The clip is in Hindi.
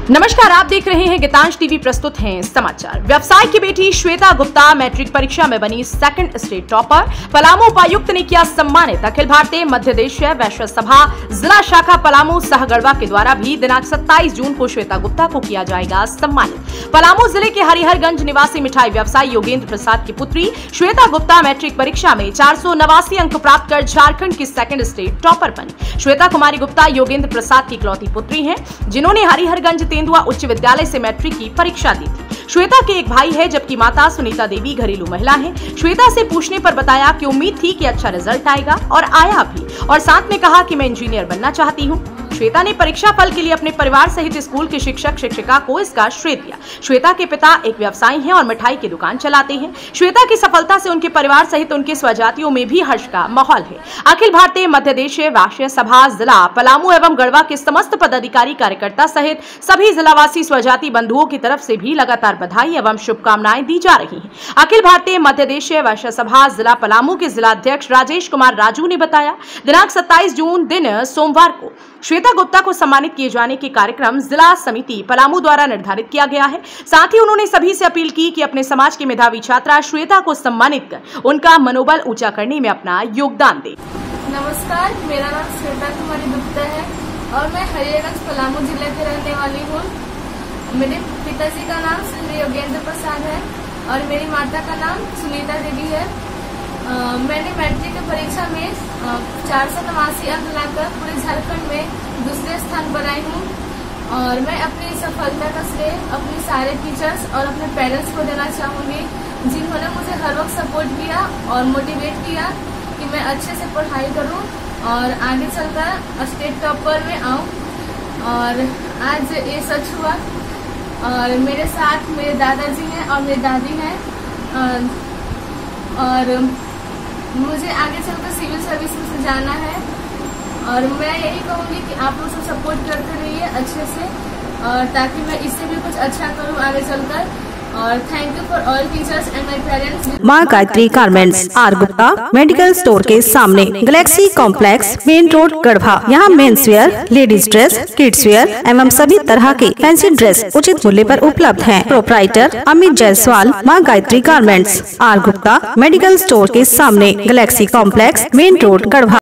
नमस्कार, आप देख रहे हैं गीतांश टीवी। प्रस्तुत हैं समाचार। व्यवसाय की बेटी श्वेता गुप्ता मैट्रिक परीक्षा में बनी सेकंड स्टेट टॉपर। पलामू उपायुक्त ने किया सम्मानित। अखिल भारतीय मध्यदेशीय वैश्य सभा जिला शाखा पलामू सहगढ़वा के द्वारा भी दिनांक 27 जून को श्वेता गुप्ता को किया जाएगा सम्मानित। पलामू जिले के हरिहरगंज निवासी मिठाई व्यवसायी योगेंद्र प्रसाद की पुत्री श्वेता गुप्ता मैट्रिक परीक्षा में 489 अंक प्राप्त कर झारखंड की सेकंड स्टेट टॉपर बनी। श्वेता कुमारी गुप्ता योगेंद्र प्रसाद की इकलौती पुत्री हैं, जिन्होंने हरिहरगंज तेंदुआ उच्च विद्यालय से मैट्रिक की परीक्षा दी थी। श्वेता के एक भाई है, जबकि माता सुनीता देवी घरेलू महिला हैं। श्वेता से पूछने पर बताया कि उम्मीद थी कि अच्छा रिजल्ट आएगा और आया भी, और साथ में कहा कि मैं इंजीनियर बनना चाहती हूँ। श्वेता ने परीक्षा फल के लिए अपने परिवार सहित स्कूल के शिक्षक शिक्षिका को इसका श्रेय दिया। श्वेता के पिता एक व्यवसायी हैं और मिठाई की दुकान चलाते हैं। श्वेता की सफलता से उनके परिवार सहित उनके स्वजातियों में भी हर्ष का माहौल है। अखिल भारतीय मध्यदेशीय वैश्य सभा जिला पलामू एवं गढ़वा के समस्त पदाधिकारी कार्यकर्ता सहित सभी जिलावासी स्वजाति बंधुओं की तरफ से भी लगातार बधाई एवं शुभकामनाएं दी जा रही हैं। अखिल भारतीय मध्यदेशीय वैश्य सभा जिला पलामू के जिलाध्यक्ष राजेश कुमार राजू ने बताया, दिनांक 27 जून दिन सोमवार को श्वेता गुप्ता को सम्मानित किए जाने के कार्यक्रम जिला समिति पलामू द्वारा निर्धारित किया गया है। साथ ही उन्होंने सभी से अपील की कि अपने समाज की मेधावी छात्रा श्वेता को सम्मानित कर उनका मनोबल ऊंचा करने में अपना योगदान दे। नमस्कार, मेरा नाम श्वेता कुमारी गुप्ता है और मैं हरिहरगंज पलामू जिले की रहने वाली हूँ। मेरे पिताजी का नाम श्री योगेंद्र प्रसाद है और मेरी माता का नाम सुनीता देवी है। मैंने मैट्रिक की परीक्षा में 489 अंक लाकर पूरे झारखंड में दूसरे स्थान पर आई हूँ और मैं अपनी सफलता का श्रेय अपने सारे टीचर्स और अपने पेरेंट्स को देना चाहूँगी, जिन्होंने मुझे हर वक्त सपोर्ट किया और मोटिवेट किया कि मैं अच्छे से पढ़ाई करूँ और आगे चलकर स्टेट टॉपर में आऊँ। और आज ये सच हुआ और मेरे साथ मेरे दादाजी हैं और मेरी दादी हैं और मुझे आगे चलकर सिविल सर्विस में जाना है और मैं यही कहूँगी कि आप लोग सब सपोर्ट करते रहिए अच्छे से, और ताकि मैं इससे भी कुछ अच्छा करूँ आगे चलकर। और thank you for all teachers and my parents. माँ Gayatri garments, R Gupta medical store के सामने, galaxy complex, main road, Garhwa. यहाँ men's wear, ladies dress, kids wear एवं सभी तरह के फैंसी ड्रेस उचित मूल्य पर उपलब्ध हैं। प्रोप्राइटर अमित जायसवाल, माँ Gayatri garments, R Gupta medical store के सामने, galaxy complex, main road, Garhwa.